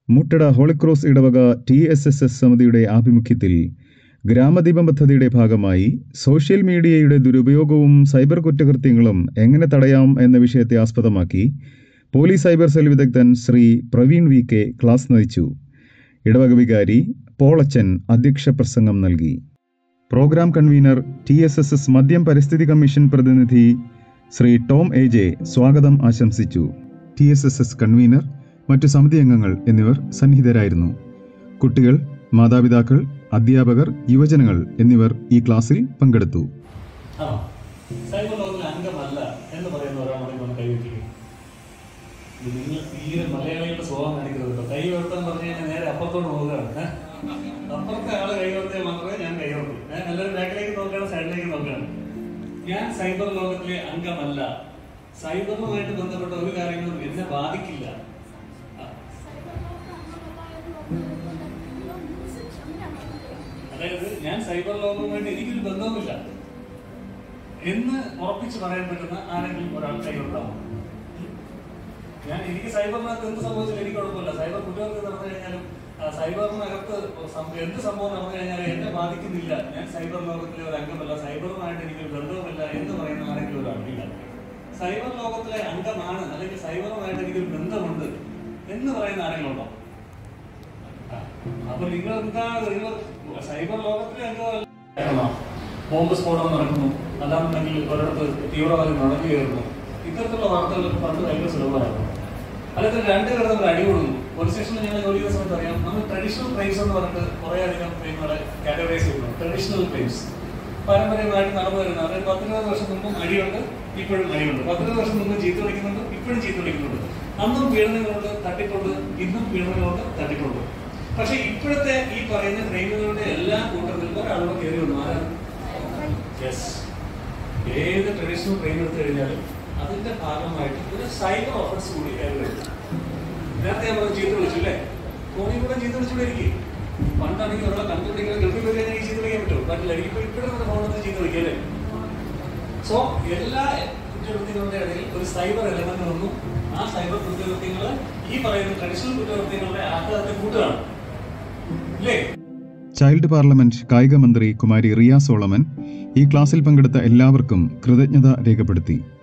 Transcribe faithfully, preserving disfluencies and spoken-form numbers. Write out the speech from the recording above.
മുട്ടട Holy Cross ഇടവക T S S S സമിതിയുടെ ആഭിമുഖ്യത്തിൽ ഗ്രാമദീപം പദ്ധതിയുടെ ഭാഗമായി സോഷ്യൽ മീഡിയയുടെ ദുരുപയോഗവും സൈബർ കുറ്റകൃത്യങ്ങളും എങ്ങനെ തടയാം എന്ന വിഷയത്തെ ആസ്പദമാക്കി പോലീസ് സൈബർ സെൽ വിദഗ്ധൻ Shri Praveen V K class നയിച്ചു. ഇടവക വികാരി പോളച്ചൻ അധ്യക്ഷ പ്രസംഗം നൽകി. Program convener T S S S മദ്യം പരിസ്ഥിതി കമ്മീഷൻ പ്രതിനിധി ശ്രീ ടോം എ ജെ സ്വാഗതം ആശംസിച്ചു. T S S S convener, മറ്റു സമിതി അംഗങ്ങൾ എന്നിവർ സന്നിഹിതരായിരുന്നു. കുട്ടികൾ, മാതാപിതാക്കൾ, അധ്യാപകർ, യുവജനങ്ങൾ എന്നിവർ ഈ ക്ലാസ്സിൽ പങ്കെടുത്തു. മലയാളികളുടെ സ്വഭാവം കാണിക്കുന്നത് കൈ ഉയർത്താൻ പറഞ്ഞു കഴിഞ്ഞാൽ നേരെ അപ്പുറത്തോട്ട് നോക്കുകയാണ്. അപ്പുറത്തെ ആള് കൈ ഉയർത്തിയാൽ മാത്രമേ ഞാൻ കൈ ഉയർത്തൂ. ഞാൻ എല്ലാവരും ബാക്കിലേക്ക് നോക്കുകയാണ്, സൈഡിലേക്ക് നോക്കുകയാണ്. ഞാൻ സൈബർ ലോകത്തിലെ അംഗമല്ല. സൈബറുമായിട്ട് ബന്ധപ്പെട്ട ഒരു കാര്യങ്ങളും എന്നെ ബാധിക്കില്ല. അതായത് ഞാൻ സൈബർ ലോകവുമായിട്ട് എനിക്കൊരു ബന്ധവുമില്ല എന്ന് ഉറപ്പിച്ച് പറയാൻ പറ്റുന്ന ആരെങ്കിലും ഒരാൾ കൈകൊണ്ടാവും. ഞാൻ എനിക്ക് സൈബറിനകത്ത് എന്ത് സംഭവിച്ചാലും എനിക്ക് കുഴപ്പമില്ല. സൈബർ കുറ്റകൃത്യം നടന്നു കഴിഞ്ഞാലും സൈബറിനകത്ത് എന്ത് സംഭവം നടന്നു കഴിഞ്ഞാലും എന്നെ ബാധിക്കുന്നില്ല. ഞാൻ സൈബർ ലോകത്തിലെ ഒരു അംഗമല്ല, സൈബറുമായിട്ട് എനിക്കൊരു ബന്ധവുമില്ല എന്ന് പറയുന്ന ആരെങ്കിലും ഒരാളില്ല. സൈബർ ലോകത്തിലെ അംഗമാണ് അല്ലെങ്കിൽ സൈബറുമായിട്ട് എനിക്കൊരു ബന്ധമുണ്ട് എന്ന് പറയുന്ന ആരെങ്കിലും ഉണ്ടോ? അപ്പൊ നിങ്ങൾ എന്താണ് നിങ്ങൾ സൈബർ ലോകത്തിലെ അംഗമല്ല? ബോംബ് സ്ഫോടനം നടക്കുന്നു, അല്ലാന്നുണ്ടെങ്കിൽ ഒരിടത്ത് തീവ്രവാദി നടന്നു കയറുന്നു, ഇത്തരത്തിലുള്ള വാർത്തകളൊക്കെ പണ്ട് ഭയങ്കര സുലഭമായിരുന്നു. അല്ലെങ്കിൽ രണ്ടുപേർ നമ്മൾ അടികൊടുന്നു. പോലീസ് സ്റ്റേഷനിൽ ഞങ്ങൾ ജോലി ചെയ്യുന്ന സമയത്ത് അറിയാം, നമ്മൾ ട്രഡീഷണൽ ക്രൈംസ് എന്ന് പറഞ്ഞിട്ട് കുറേ അധികം ക്രൈമുകളെ കാറ്റഗറൈസ് ചെയ്യുന്നു. ട്രഡീഷണൽ ക്രൈംസ് പാരമ്പര്യമായിട്ട് നടന്നു വരുന്നത്. അതായത് പത്തിരുപത് വർഷം മുമ്പും അടിയുണ്ട്, ഇപ്പോഴും അടിയുണ്ട്. പത്തിരുപത് വർഷം മുമ്പ് ചീത്ത വിളിക്കുന്നുണ്ട്, ഇപ്പോഴും ചീത്ത വിളിക്കുന്നുണ്ട്. അന്നും പീഡനങ്ങളുണ്ട്, തട്ടിപ്പുണ്ട്, ഇന്നും പീഡനങ്ങളുണ്ട്, തട്ടിപ്പുണ്ട്. പക്ഷെ ഇപ്പോഴത്തെ ഈ പറയുന്ന ക്രൈമുകളുടെ എല്ലാ കൂട്ടത്തിലും ഒരാളുടെ കയറി വന്നു. ആരാണ്? യെസ്, ഏത് ട്രഡീഷണൽ ക്രൈം എടുത്തു കഴിഞ്ഞാലും അതിന്റെ ഭാഗമായിട്ട് ഒരു സൈബർ ഓഫൻസ് കൂടി കയറി വരും. നേരത്തെ നമ്മൾ ചീത്ത വിളിച്ചു അല്ലേ? ഫോണിൽ കൂടെ ചീത്ത വിളിച്ചുകൊണ്ടിരിക്കും. പണ്ടാണെങ്കിൽ നമ്മളെ കണ്ടുപിടിക്കുന്ന ഗൾഫിൽ പോയി കഴിഞ്ഞാൽ ചീത്ത വിളിക്കാൻ പറ്റുമോ? പറ്റില്ല. ഇപ്പൊ ഇപ്പോഴും നമ്മുടെ ഫോണിൽ ചീത്ത വിളിക്കല്ലേ? സോ എല്ലാ കുറ്റകൃത്യങ്ങളുടെ ഇടയിൽ ഒരു സൈബർ എലമെന്റ് വന്നു. ആ സൈബർ കുറ്റകൃത്യങ്ങൾ ഈ പറയുന്ന ട്രഡീഷണൽ കുറ്റകൃത്യങ്ങളുടെ ആഘാതത്തെ കൂട്ടുകയാണ്. ചൈൽഡ് പാർലമെന്റ് കായിക മന്ത്രി കുമാരി റിയ സോളമൻ ഈ ക്ലാസ്സിൽ പങ്കെടുത്ത എല്ലാവർക്കും കൃതജ്ഞത രേഖപ്പെടുത്തി.